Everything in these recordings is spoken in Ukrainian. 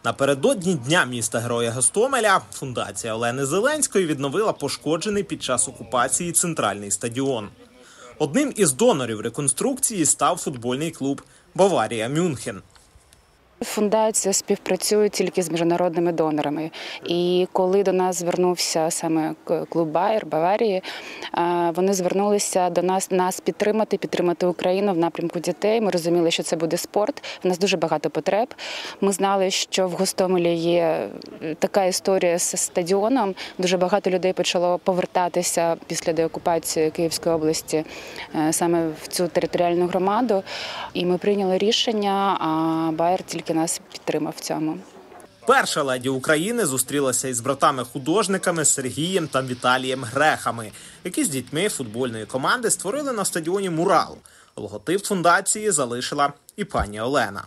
Напередодні Дня міста Героя Гостомеля фундація Олени Зеленської відновила пошкоджений під час окупації центральний стадіон. Одним із донорів реконструкції став футбольний клуб «Баварія Мюнхен». Фундація співпрацює тільки з міжнародними донорами. І коли до нас звернувся саме клуб «Байер» Баварії, вони звернулися до нас підтримати Україну в напрямку дітей. Ми розуміли, що це буде спорт, в нас дуже багато потреб. Ми знали, що в Гостомелі є така історія з стадіоном. Дуже багато людей почало повертатися після деокупації Київської області саме в цю територіальну громаду. І ми прийняли рішення, а «Байер» тільки нас підтримав в цьому. Перша леді України зустрілася із братами-художниками Сергієм та Віталієм Грехами, які з дітьми футбольної команди створили на стадіоні мурал. Логотип фундації залишила і пані Олена.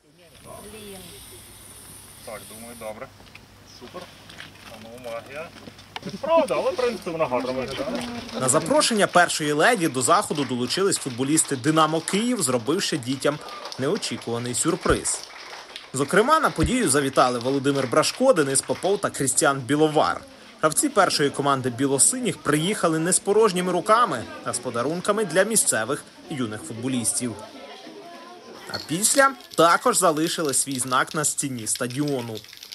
Так, думаю, добре. Супер. Магія. Правда, але в принципі вона гарно виглядає. На запрошення першої леді до заходу долучились футболісти «Динамо Київ», зробивши дітям неочікуваний сюрприз. Зокрема, на подію завітали Володимир Брашко, Денис Попов та Крістіан Біловар. Гравці першої команди білосиніх приїхали не з порожніми руками, а з подарунками для місцевих юних футболістів. А після також залишили свій знак на стіні стадіону.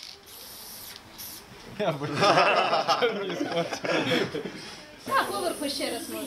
Поверху ще раз можна.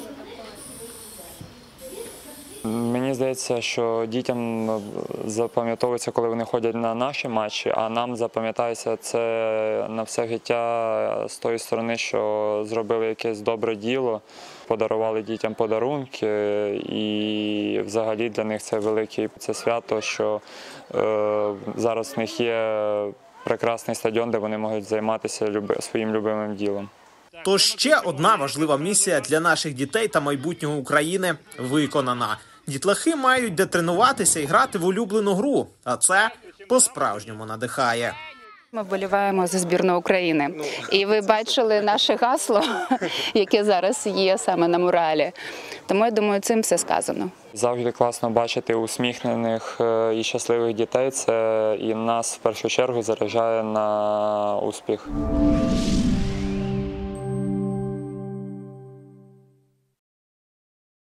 Мені здається, що дітям запам'ятовується, коли вони ходять на наші матчі, а нам запам'ятається це на все життя з тої сторони, що зробили якесь добре діло, подарували дітям подарунки, і взагалі для них це велике свято, що зараз в них є прекрасний стадіон, де вони можуть займатися своїм любимим ділом. Тож ще одна важлива місія для наших дітей та майбутнього України виконана. Дітлахи мають де тренуватися і грати в улюблену гру, а це по-справжньому надихає. Ми вболіваємо за збірну України. І ви бачили наше гасло, яке зараз є саме на муралі. Тому, я думаю, цим все сказано. Завжди класно бачити усміхнених і щасливих дітей. Це і нас в першу чергу заряджає на успіх.